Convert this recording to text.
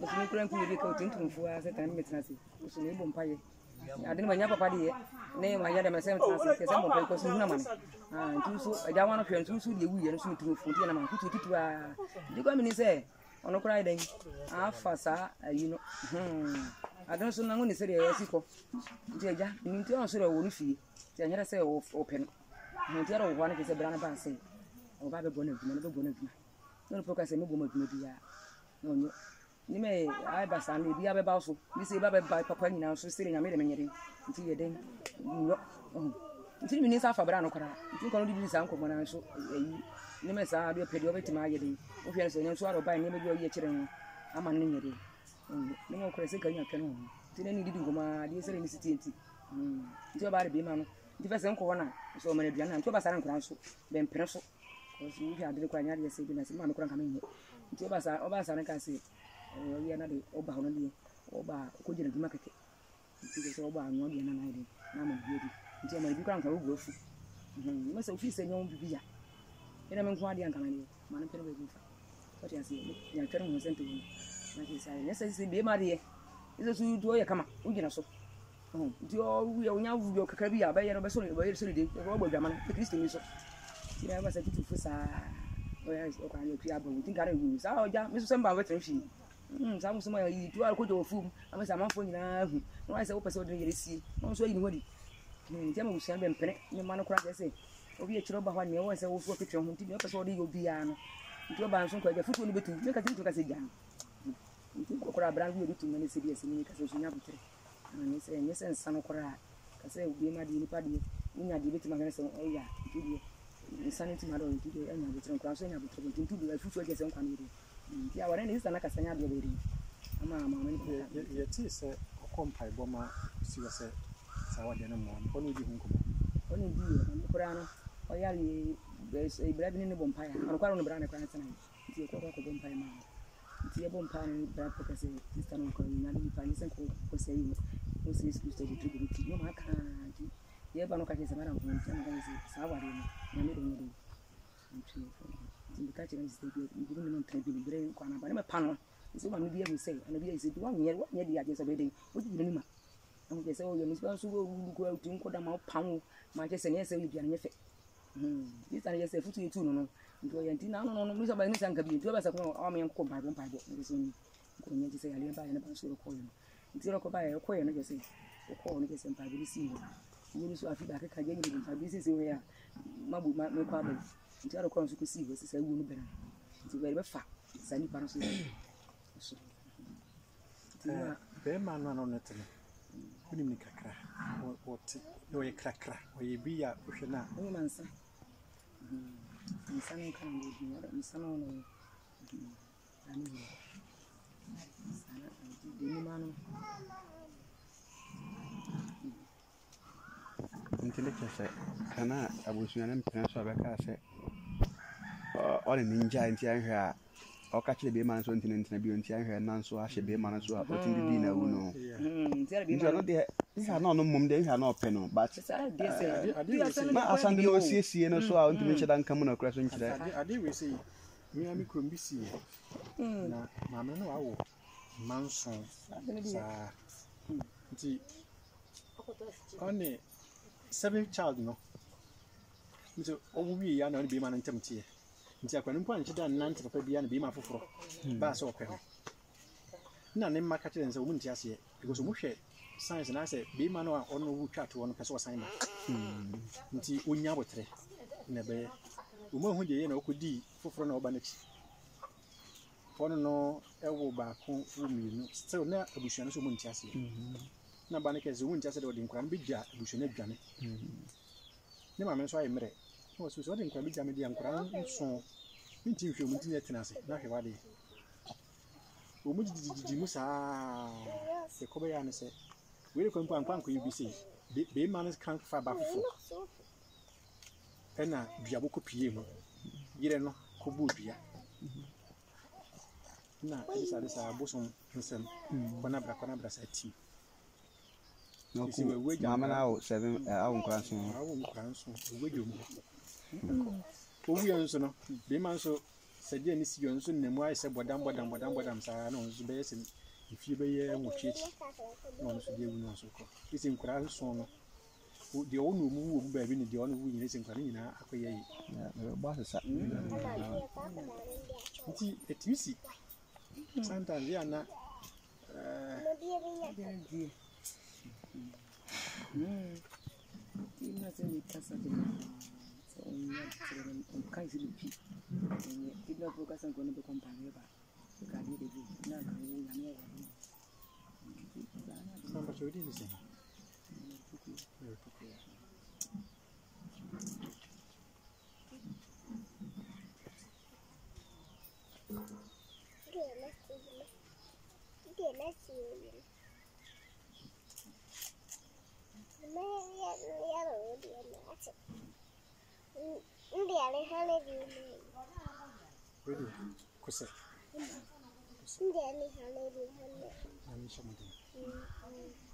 so me kura nku bi ka tintum fu a se tan metena se so me bom paye ade ma nya papa de ne ma ya de me se metena se se mo pe ko so huna man ntu so aja wan hwe ntu so de wu ye no so mitum fu ti na man kutu titu a di kwa mini se ono kura den afa sa ayi no adon so na ngoni se de yasiko nti aja nti on so de wo no fie ti anyere se o pe no nti ara wo hwa na ke se bra na ba se o ba be bo na duma no be bo na duma no poka se me bo ma duma bia no nyo ni me ai ba sa na bia be ba so ni se ba be ba papa nyina so se nya me de menyere nti ye den no nti mi ni sa fa bra no kora nti ko no di sa nko mo na so ayi ni me sa do pedi obetima aye den o hwe so nya so aro ba ni me bi o ye kire no ama ne nyere ni mo kora se ka nya twene ho nti ne ni di ngoma di se ni siti nti nti ba re bi ma no nti fa se nko na so ma ne duana nti ba sa nkora so be mpere so ko so wi ade ko anya de se bi na se ma me kora nka me nye nti ba sa ne ka se ya na de oba hono de oba ko jina duma keke nti so oba anwo de na na de na ma bi nti ma bi kora nka wo afu me se office nyom bibi ya ina men ko ade anka mane ma na pere be bi fa ko ti ase ya twere mo sente wo na ke sai ne se bi ma de izo su do ya kama wo jina so nti o ya onya wu yo kakra bi ya ba ye no be so de ko gbo dwama na Kristo ni so ti na ba se titu fu sa o ya o kan yo kri abo tin kare wu sa o ja me so se mba wetre fi sa mo so ma yi tu al ko jo fu ama sa manfo nyina hu no ai se wo pese o de yere si no so yi ni hodi nti ma wusan be mpene ni ma no kra je se obi e chiro ba hwa ni e wo se wo fu petwe ho nti me pese o de yo bi ya no nti o ba nso ko ja futu ni betu me ka tintu ka se ja nti ko kra bra wi odu me ne se bi ese ni ka se so nya butre ani se nyese nsano kora ka se obi ma di ni pa di nya di betu ma ka se o ya nti di nsano ti ma do nti di anya butre kra so nya butre nti tu bi futu je se nkwa ni di ya ware ni sana ka sanya do be ri ama me ye ti se okompai boma si we se sa wa de no mo ko ni di hu ko oni di kora no o ya ri ibra bi ni bompa ya ono kwaro no bra ne kora tsana nti ko bompa ma nti e bompa ni bra ko ka se sister no ko ni na ni pa ni se ko se yi no se Kristo di tribu ti no ma ka nti ye ba no ka se mara ko nti na ka se sa wa ri no na me do ni nti ka che ni se bi ni no tribu ni bre ko na ba ne me pa no so ma no bi e se ana bi e se bi wa nye di aje so be den o ti ni ma am ke se o yo ni so go ko tin ko da ma pa wo ma ke se ne se bi an ye fe this and yes futu etu no no ndo ye ntina no mi so ba ni sanka bi ndo ba sa ko o me ko ba bo ni so ni ko nye ti se ya le ba ye na ba so ko yo ntiro ko ba ye ko ye no je se ko no ke se mpa bi si ni so afi ba ka je ni mpa bi si se we ya mabu ma me kwa ba ntiro ko so ko si we se se wu no bera nti we be fa sa ni pa no so be ma no no net no kuni mi kakra o ti no ye krakra o ye bi ya o hwe na o mansa insano kan ni insano no ani sana de ni mano ntele kese kana abusunya mpena so abeka se o le ninja nti anhwe a o ka chile be man so ntina bi nti anhwe nan so ahye be man so a o tin di na wu no nti no de ihe na no mum de ihe na ope no but ma asande no siesie no so a ntimi cheda nka mu na kura so nchire ade we say mi ami krom bi si na ma me no awo manson sa nti one 7 child no nti owu wi ya na be man ntamtie nti akwani mpo anche da nante papa bia na be ma foforo ba so okwe na ne maka kire nse omu nti ase because omu hwe science na say be man no ono wu twato ono pese osan ma nti onya botre na be omu hu de ye na okodi foforo na oba na chi ono no ewo ba ko wu mi no still na abusuan so omu nti ase na ba ne keze omu nti ase de odi nkran bi gya abusuan adwane ne ma me so ayemre no so so de nkran bi gya me de nkran nso nti hwe omu nti ne tena ase na hwe wade omu didi mu saa se ko be ya ne se we ko mpa nkwan ko yibisi be man kan fa ba fofo ena duabo ko pie mu yire no ko bu dua na isa bosom nsem kona bra sa ti no ku mama na o 7 awu nkranso wejo mu owu yan so no be man so said Jenny see you soon and why said Bodam Sarah knows the best if you be here much it. No, so you know so. It's in crowd song. The only move baby the only win is in Carina. Yeah, the boss is up. It's easy. Sometimes they are not. Really?